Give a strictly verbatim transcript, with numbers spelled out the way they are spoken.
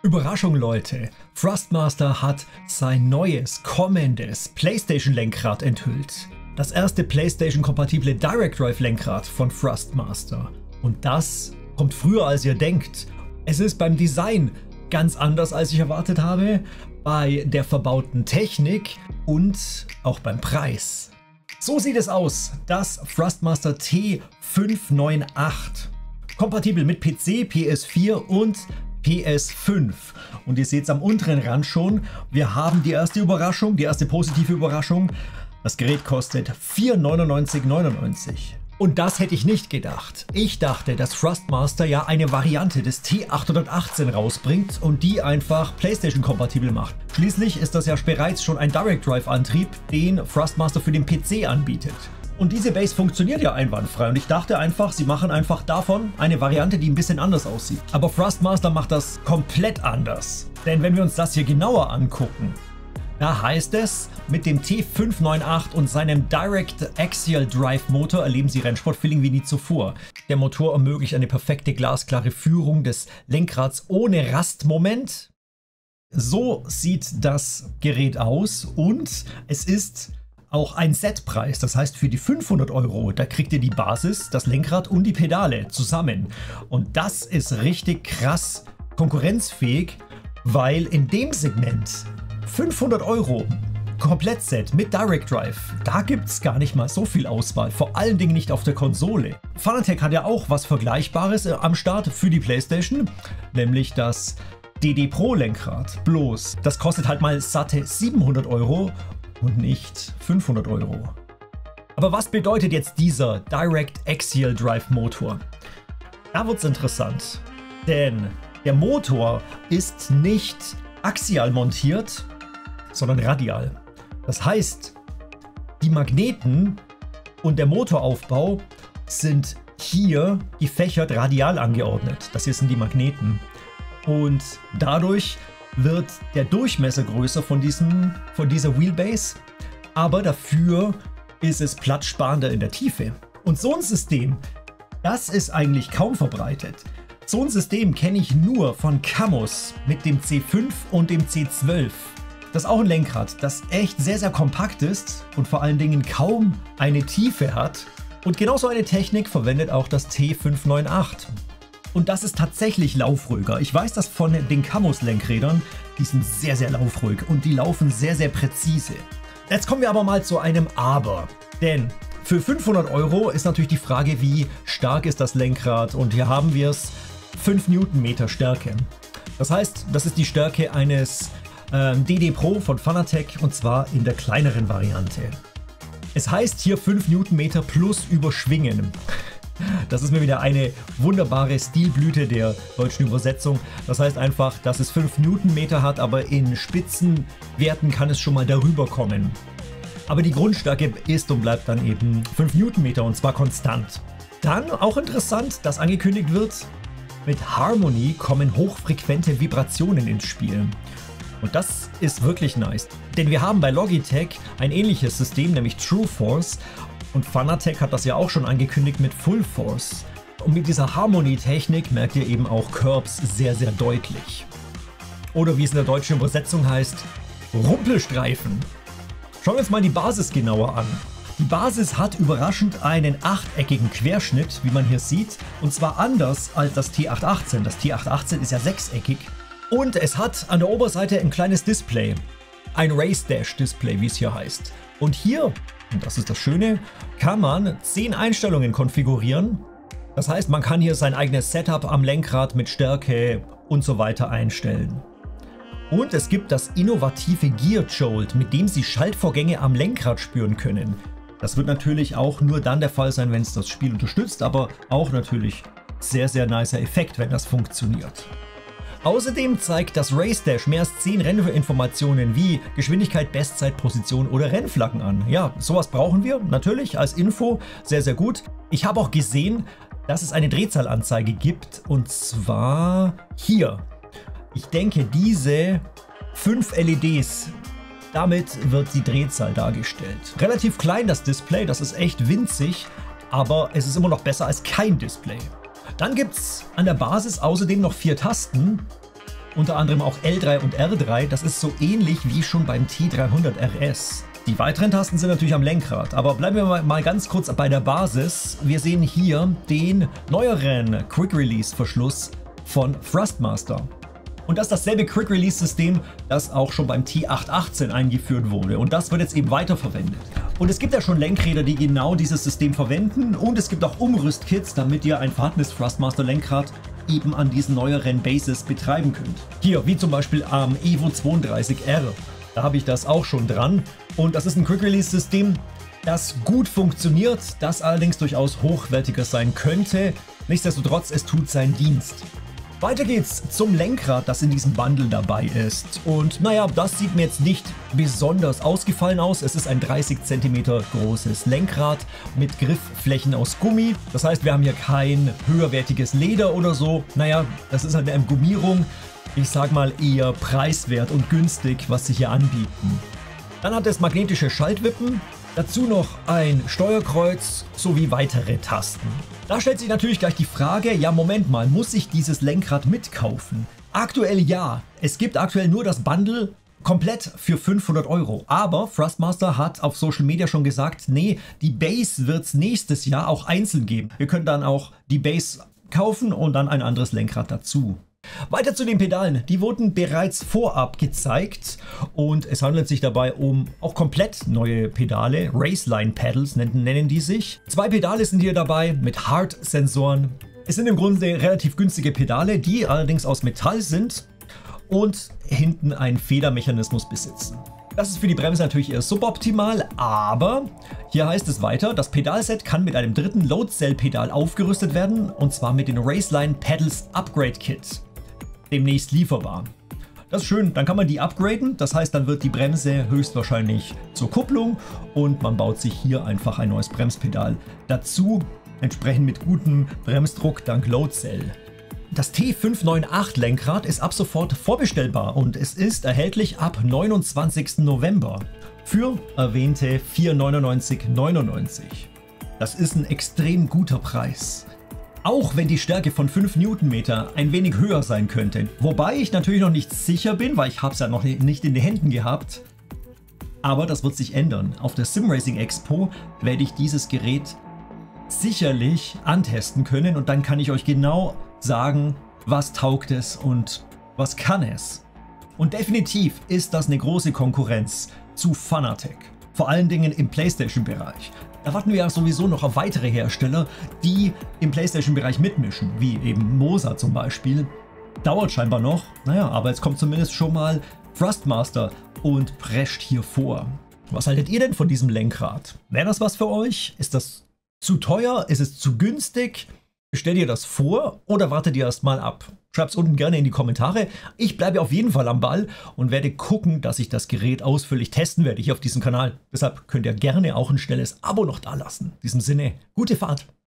Überraschung Leute, Thrustmaster hat sein neues, kommendes PlayStation-Lenkrad enthüllt. Das erste PlayStation-kompatible Direct Drive Lenkrad von Thrustmaster. Und das kommt früher als ihr denkt. Es ist beim Design ganz anders als ich erwartet habe, bei der verbauten Technik und auch beim Preis. So sieht es aus, das Thrustmaster T fünf neun acht. Kompatibel mit P C, P S vier und P S fünf. Und ihr seht es am unteren Rand schon, wir haben die erste Überraschung, die erste positive Überraschung. Das Gerät kostet vier neunundneunzig neunundneunzig. Und das hätte ich nicht gedacht. Ich dachte, dass Thrustmaster ja eine Variante des T achthundertachtzehn rausbringt und die einfach PlayStation-kompatibel macht. Schließlich ist das ja bereits schon ein Direct Drive Antrieb, den Thrustmaster für den P C anbietet. Und diese Base funktioniert ja einwandfrei und ich dachte einfach, sie machen einfach davon eine Variante, die ein bisschen anders aussieht. Aber Thrustmaster macht das komplett anders. Denn wenn wir uns das hier genauer angucken, da heißt es, mit dem T fünf neun acht und seinem Direct Axial Drive Motor erleben Sie Rennsport-Feeling wie nie zuvor. Der Motor ermöglicht eine perfekte glasklare Führung des Lenkrads ohne Rastmoment. So sieht das Gerät aus und es ist auch ein Setpreis, das heißt für die fünfhundert Euro, da kriegt ihr die Basis, das Lenkrad und die Pedale zusammen. Und das ist richtig krass konkurrenzfähig, weil in dem Segment fünfhundert Euro Komplettset mit Direct Drive, da gibt es gar nicht mal so viel Auswahl, vor allen Dingen nicht auf der Konsole. Fanatec hat ja auch was Vergleichbares am Start für die PlayStation, nämlich das D D Pro Lenkrad. Bloß, das kostet halt mal satte siebenhundert Euro und nicht fünfhundert Euro. Aber was bedeutet jetzt dieser Direct Axial Drive Motor? Da wird es interessant, denn der Motor ist nicht axial montiert, sondern radial. Das heißt, die Magneten und der Motoraufbau sind hier gefächert radial angeordnet. Das hier sind die Magneten. Und dadurch wird der Durchmesser größer von, diesem, von dieser Wheelbase, aber dafür ist es platzsparender in der Tiefe. Und so ein System, das ist eigentlich kaum verbreitet. So ein System kenne ich nur von Camus mit dem C fünf und dem C zwölf. Das ist auch ein Lenkrad, das echt sehr sehr kompakt ist und vor allen Dingen kaum eine Tiefe hat. Und genauso eine Technik verwendet auch das T fünf neun acht. Und das ist tatsächlich laufruhiger. Ich weiß das von den Camus-Lenkrädern, die sind sehr, sehr laufruhig und die laufen sehr, sehr präzise. Jetzt kommen wir aber mal zu einem Aber. Denn für fünfhundert Euro ist natürlich die Frage, wie stark ist das Lenkrad? Und hier haben wir es fünf Newtonmeter Stärke. Das heißt, das ist die Stärke eines äh, D D Pro von Fanatec und zwar in der kleineren Variante. Es heißt hier fünf Newtonmeter plus Überschwingen. Das ist mir wieder eine wunderbare Stilblüte der deutschen Übersetzung. Das heißt einfach, dass es fünf Newtonmeter hat, aber in Spitzenwerten kann es schon mal darüber kommen. Aber die Grundstärke ist und bleibt dann eben fünf Newtonmeter und zwar konstant. Dann auch interessant, dass angekündigt wird, mit Harmony kommen hochfrequente Vibrationen ins Spiel. Und das ist wirklich nice. Denn wir haben bei Logitech ein ähnliches System, nämlich True Force. Und Fanatec hat das ja auch schon angekündigt mit Full Force. Und mit dieser Harmony-Technik merkt ihr eben auch Curbs sehr, sehr deutlich. Oder wie es in der deutschen Übersetzung heißt, Rumpelstreifen. Schauen wir uns mal die Basis genauer an. Die Basis hat überraschend einen achteckigen Querschnitt, wie man hier sieht. Und zwar anders als das T acht achtzehn. Das T acht achtzehn ist ja sechseckig. Und es hat an der Oberseite ein kleines Display. Ein Race Dash Display, wie es hier heißt. Und hier, und das ist das Schöne, kann man zehn Einstellungen konfigurieren. Das heißt, man kann hier sein eigenes Setup am Lenkrad mit Stärke und so weiter einstellen. Und es gibt das innovative Gear Jolt, mit dem Sie Schaltvorgänge am Lenkrad spüren können. Das wird natürlich auch nur dann der Fall sein, wenn es das Spiel unterstützt, aber auch natürlich sehr, sehr nicer Effekt, wenn das funktioniert. Außerdem zeigt das Race Dash mehr als zehn Renninformationen wie Geschwindigkeit, Bestzeit, Position oder Rennflaggen an. Ja, sowas brauchen wir natürlich als Info, sehr sehr gut. Ich habe auch gesehen, dass es eine Drehzahlanzeige gibt und zwar hier. Ich denke, diese fünf L E Ds, damit wird die Drehzahl dargestellt. Relativ klein das Display, das ist echt winzig, aber es ist immer noch besser als kein Display. Dann gibt es an der Basis außerdem noch vier Tasten unter anderem auch L drei und R drei. Das ist so ähnlich wie schon beim T dreihundert R S. Die weiteren Tasten sind natürlich am Lenkrad, aber bleiben wir mal ganz kurz bei der Basis. Wir sehen hier den neueren Quick Release Verschluss von Thrustmaster. Und das ist dasselbe Quick Release System, das auch schon beim T acht achtzehn eingeführt wurde, und das wird jetzt eben weiterverwendet. Und es gibt ja schon Lenkräder, die genau dieses System verwenden, und es gibt auch Umrüstkits, damit ihr ein vorhandenes Thrustmaster Lenkrad eben an diesen neueren Bases betreiben könnt. Hier, wie zum Beispiel am Evo zweiunddreißig R. Da habe ich das auch schon dran, und das ist ein Quick Release System, das gut funktioniert, das allerdings durchaus hochwertiger sein könnte. Nichtsdestotrotz, es tut seinen Dienst. Weiter geht's zum Lenkrad, das in diesem Bundle dabei ist. Und naja, das sieht mir jetzt nicht besonders ausgefallen aus. Es ist ein dreißig Zentimeter großes Lenkrad mit Griffflächen aus Gummi. Das heißt, wir haben hier kein höherwertiges Leder oder so. Naja, das ist halt eine Gummierung. Ich sag mal eher preiswert und günstig, was sie hier anbieten. Dann hat es magnetische Schaltwippen. Dazu noch ein Steuerkreuz sowie weitere Tasten. Da stellt sich natürlich gleich die Frage, ja Moment mal, muss ich dieses Lenkrad mitkaufen? Aktuell ja. Es gibt aktuell nur das Bundle komplett für fünfhundert Euro. Aber Thrustmaster hat auf Social Media schon gesagt, nee, die Base wird es nächstes Jahr auch einzeln geben. Wir können dann auch die Base kaufen und dann ein anderes Lenkrad dazu. Weiter zu den Pedalen. Die wurden bereits vorab gezeigt und es handelt sich dabei um auch komplett neue Pedale. Raceline Pedals nennen, nennen die sich. Zwei Pedale sind hier dabei mit Hard-Sensoren. Es sind im Grunde relativ günstige Pedale, die allerdings aus Metall sind und hinten einen Federmechanismus besitzen. Das ist für die Bremse natürlich eher suboptimal, aber hier heißt es weiter, das Pedalset kann mit einem dritten Load-Cell-Pedal aufgerüstet werden, und zwar mit den Raceline Pedals Upgrade Kit. Demnächst lieferbar. Das ist schön, dann kann man die upgraden, das heißt, dann wird die Bremse höchstwahrscheinlich zur Kupplung und man baut sich hier einfach ein neues Bremspedal dazu, entsprechend mit gutem Bremsdruck dank Load Cell. Das T fünf neun acht Lenkrad ist ab sofort vorbestellbar und es ist erhältlich ab neunundzwanzigsten November für erwähnte vierhundertneunundneunzig Euro neunundneunzig. Das ist ein extrem guter Preis. Auch wenn die Stärke von fünf Newtonmeter ein wenig höher sein könnte. Wobei ich natürlich noch nicht sicher bin, weil ich habe es ja noch nicht in den Händen gehabt. Aber das wird sich ändern. Auf der Simracing Expo werde ich dieses Gerät sicherlich antesten können und dann kann ich euch genau sagen, was taugt es und was kann es. Und definitiv ist das eine große Konkurrenz zu Fanatec. Vor allen Dingen im PlayStation-Bereich. Da warten wir ja sowieso noch auf weitere Hersteller, die im PlayStation-Bereich mitmischen, wie eben Moza zum Beispiel. Dauert scheinbar noch, naja, aber jetzt kommt zumindest schon mal Thrustmaster und prescht hier vor. Was haltet ihr denn von diesem Lenkrad? Wäre das was für euch? Ist das zu teuer? Ist es zu günstig? Stellt ihr das vor oder wartet ihr erst mal ab? Schreibt es unten gerne in die Kommentare. Ich bleibe auf jeden Fall am Ball und werde gucken, dass ich das Gerät ausführlich testen werde hier auf diesem Kanal. Deshalb könnt ihr gerne auch ein schnelles Abo noch da lassen. In diesem Sinne, gute Fahrt!